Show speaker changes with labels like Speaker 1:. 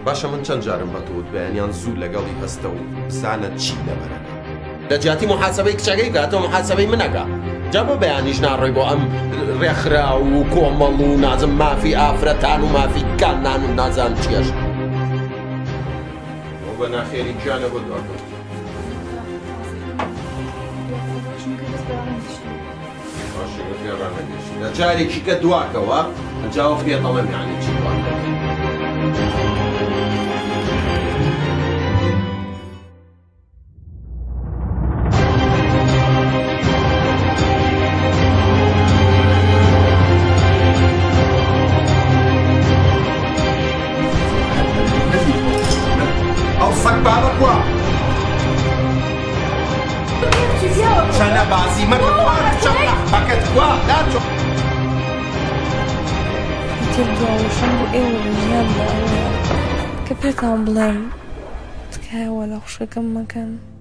Speaker 1: باشە من چەند جارم بەتۆت بەیانیان زوو لەگەڵی هەستە و بزانە چی لەبەرەکە لە جیاتی محاسبەی کچەکەی کاتەوە محاسبەی منەکە جا بۆ بەیانیش ناڕۆی بۆ ئەم ڕێکخرا و کۆمەڵ و نازم مافی ئافرەتان و مافی کانان و نازان چێش بۆ بە ناخێری گیانە بۆ دواتر لە جارێکی کە دواکەوە ئەجاوە فێڵەمە میانی چی دواکە شانا بازی مەکە بەکەت وا ناچۆ
Speaker 2: تێدواوەشم بۆ ئێوە ژیان بە ئەوەیە کە پێتان بڵێم تکایەوە لە خوشەکەم مەکەن